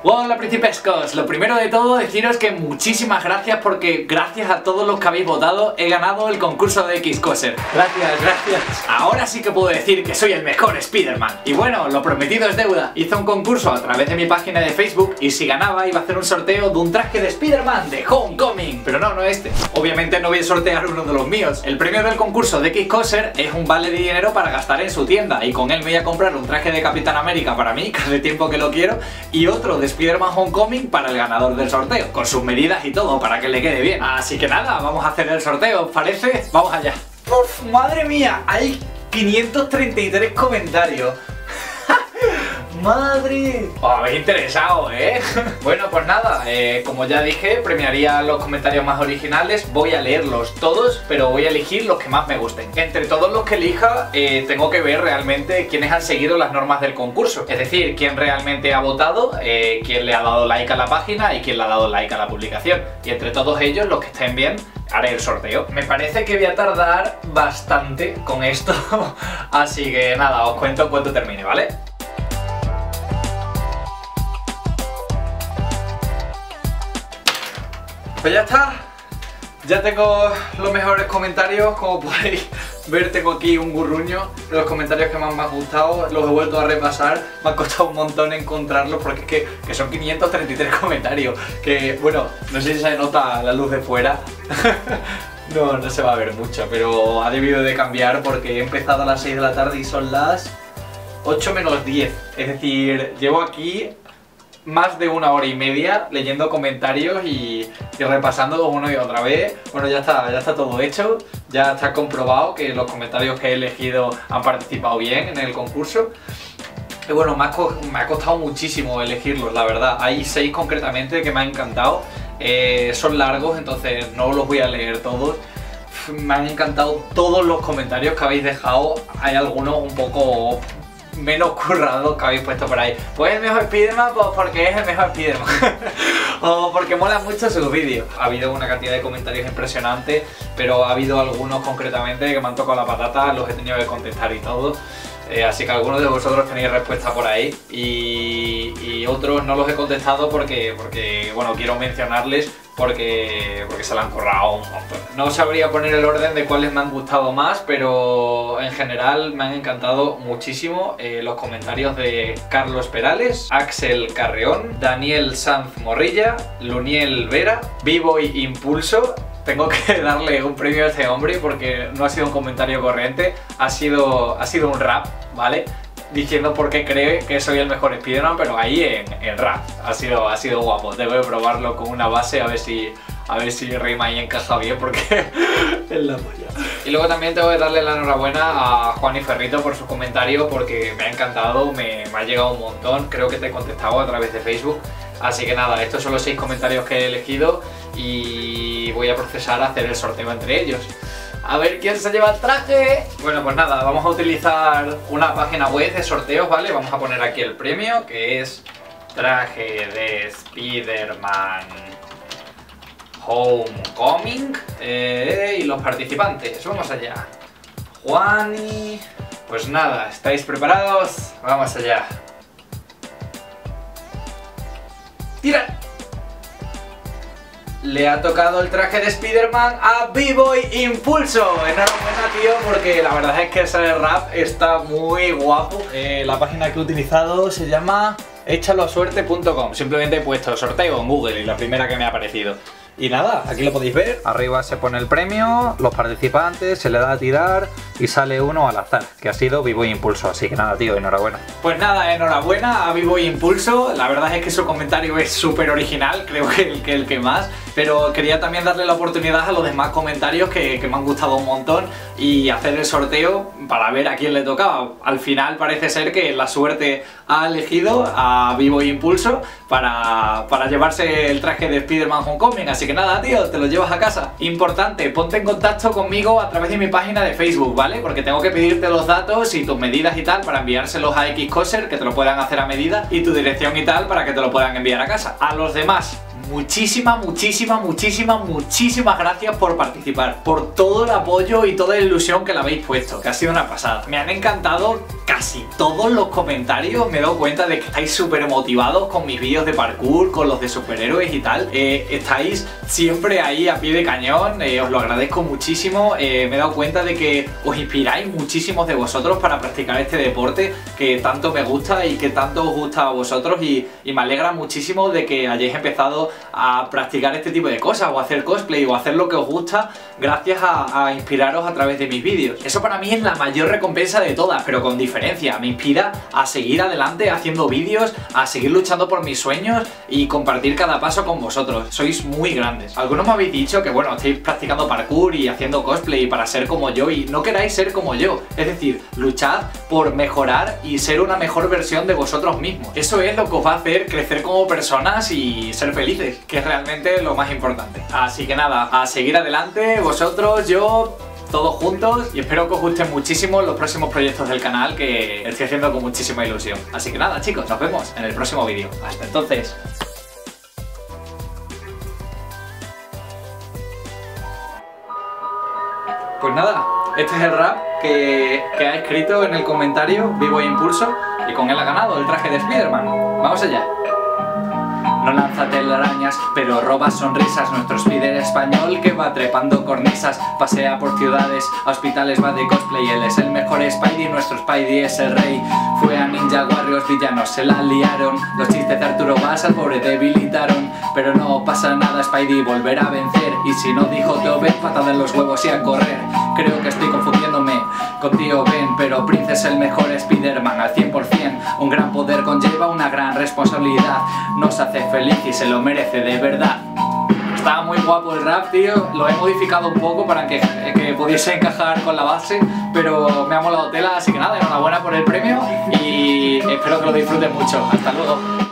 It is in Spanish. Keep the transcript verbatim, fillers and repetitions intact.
Hola principescos, lo primero de todo deciros que muchísimas gracias porque gracias a todos los que habéis votado he ganado el concurso de X-Coser. Gracias, gracias. Ahora sí que puedo decir que soy el mejor Spider-Man. Y bueno, lo prometido es deuda. Hice un concurso a través de mi página de Facebook y si ganaba iba a hacer un sorteo de un traje de Spider-Man de Homecoming. Pero no, no este. Obviamente no voy a sortear uno de los míos. El premio del concurso de X-Coser es un vale de dinero para gastar en su tienda y con él me voy a comprar un traje de Capitán América para mí, que hace tiempo que lo quiero, y otro de Spider-Man Homecoming para el ganador del sorteo, con sus medidas y todo, para que le quede bien. Así que nada, vamos a hacer el sorteo, ¿os parece? Vamos allá. Uf, madre mía, hay quinientos treinta y tres comentarios. ¡Madre! Os habéis interesado, ¿eh? Bueno, pues nada, eh, como ya dije, premiaría los comentarios más originales. Voy a leerlos todos, pero voy a elegir los que más me gusten. Entre todos los que elija, eh, tengo que ver realmente quiénes han seguido las normas del concurso. Es decir, quién realmente ha votado, eh, quién le ha dado like a la página y quién le ha dado like a la publicación. Y entre todos ellos, los que estén bien, haré el sorteo. Me parece que voy a tardar bastante con esto, así que nada, os cuento cuánto termine, ¿vale? Pues ya está, ya tengo los mejores comentarios. Como podéis ver, tengo aquí un gurruño de los comentarios que más me han gustado. Los he vuelto a repasar, me ha costado un montón encontrarlos porque es que, que son quinientos treinta y tres comentarios. Que bueno, no sé si se nota la luz de fuera. No, no se va a ver mucho, pero ha debido de cambiar porque he empezado a las seis de la tarde y son las ocho menos diez. Es decir, llevo aquí más de una hora y media leyendo comentarios y, y repasando uno y otra vez. Bueno, ya está, ya está todo hecho, ya está comprobado que los comentarios que he elegido han participado bien en el concurso. Y bueno, me ha, me ha costado muchísimo elegirlos, la verdad. Hay seis concretamente que me han encantado. Eh, son largos, entonces no los voy a leer todos. Me han encantado todos los comentarios que habéis dejado. Hay algunos un poco menos currados que habéis puesto por ahí. Pues el mejor Spider-Man, pues porque es el mejor Spider-Man. O porque mola mucho sus vídeos. Ha habido una cantidad de comentarios impresionantes, pero ha habido algunos concretamente que me han tocado la patata, los he tenido que contestar y todo. Eh, así que algunos de vosotros tenéis respuesta por ahí y, y otros no los he contestado porque, porque bueno, quiero mencionarles porque, porque se la han currado un montón. No sabría poner el orden de cuáles me han gustado más, pero en general me han encantado muchísimo eh, los comentarios de Carlos Perales, Axel Carreón, Daniel Sanz Morrilla, Luniel Vera, B-Boy Impulso. Tengo que darle un premio a este hombre porque no ha sido un comentario corriente, ha sido, ha sido un rap, ¿vale? Diciendo por qué cree que soy el mejor Spider-Man, pero ahí en, en rap. Ha sido, ha sido guapo. Debo de probarlo con una base a ver si, a ver si rima y encaja bien porque es la polla. Y luego también tengo que darle la enhorabuena a Juan y Ferrito por su comentario porque me ha encantado, me, me ha llegado un montón. Creo que te he contestado a través de Facebook. Así que nada, estos son los seis comentarios que he elegido y voy a procesar a hacer el sorteo entre ellos. A ver quién se lleva el traje. Bueno, pues nada, vamos a utilizar una página web de sorteos, ¿vale? Vamos a poner aquí el premio, que es traje de Spider-Man Homecoming. Eh, y los participantes, vamos allá. Juani. Pues nada, ¿estáis preparados? Vamos allá. ¡Tira! Le ha tocado el traje de Spider-Man a B-Boy Impulso. Enhorabuena, tío, porque la verdad es que ese rap está muy guapo. Eh, la página que he utilizado se llama échalo a suerte punto com. Simplemente he puesto sorteo en Google y la primera que me ha aparecido. Y nada, aquí lo podéis ver. Arriba se pone el premio, los participantes, se le da a tirar y sale uno al azar, que ha sido B-Boy Impulso. Así que nada, tío, enhorabuena. Pues nada, enhorabuena a B-Boy Impulso. La verdad es que su comentario es súper original, creo que el, que el que más. Pero quería también darle la oportunidad a los demás comentarios que, que me han gustado un montón y hacer el sorteo para ver a quién le tocaba. Al final parece ser que la suerte ha elegido a B-Boy Impulso para, para llevarse el traje de Spider-Man Homecoming. Así que nada, tío, te lo llevas a casa. Importante, ponte en contacto conmigo a través de mi página de Facebook, ¿vale? Porque tengo que pedirte los datos y tus medidas y tal para enviárselos a X-Coser, que te lo puedan hacer a medida, y tu dirección y tal para que te lo puedan enviar a casa. A los demás muchísimas, muchísimas, muchísimas, muchísimas gracias por participar, por todo el apoyo y toda la ilusión que le habéis puesto, que ha sido una pasada. Me han encantado casi todos los comentarios, me he dado cuenta de que estáis súper motivados con mis vídeos de parkour, con los de superhéroes y tal. Eh, estáis siempre ahí a pie de cañón, eh, os lo agradezco muchísimo. Eh, me he dado cuenta de que os inspiráis muchísimos de vosotros para practicar este deporte que tanto me gusta y que tanto os gusta a vosotros, y, y me alegra muchísimo de que hayáis empezado a practicar este tipo de cosas, o a hacer cosplay, o a hacer lo que os gusta gracias a, a inspiraros a través de mis vídeos. Eso para mí es la mayor recompensa de todas, pero con diferencia. Me inspira a seguir adelante haciendo vídeos, a seguir luchando por mis sueños y compartir cada paso con vosotros. Sois muy grandes. Algunos me habéis dicho que bueno, estáis practicando parkour y haciendo cosplay para ser como yo, y no queráis ser como yo. Es decir, luchad por mejorar y ser una mejor versión de vosotros mismos. Eso es lo que os va a hacer crecer como personas y ser felices, que es realmente lo más importante. Así que nada, a seguir adelante, vosotros, yo, todos juntos, y espero que os gusten muchísimo los próximos proyectos del canal que estoy haciendo con muchísima ilusión. Así que nada, chicos, nos vemos en el próximo vídeo. Hasta entonces. Pues nada, este es el rap que, que ha escrito en el comentario Vivo Impulso, y con él ha ganado el traje de Spider-Man. Vamos allá. No lanza telarañas, pero roba sonrisas. Nuestro Spider español que va trepando cornisas, pasea por ciudades, a hospitales va de cosplay. Él es el mejor Spidey, nuestro Spidey es el rey. Fue a Ninja Warriors, villanos se la liaron. Los chistes de Arturo Valls al pobre debilitaron. Pero no pasa nada, Spidey volverá a vencer. Y si no dijo Tío Ben, patada en los huevos y a correr. Creo que estoy confundiéndome con Tío Ben, pero Prince es el mejor Spider-Man al cien por cien. Un gran poder conlleva una gran responsabilidad. Nos hace feliz y se lo merece de verdad. Está muy guapo el rap, tío. Lo he modificado un poco para que, que pudiese encajar con la base, pero me ha molado tela, así que nada, enhorabuena por el premio y espero que lo disfruten mucho. Hasta luego.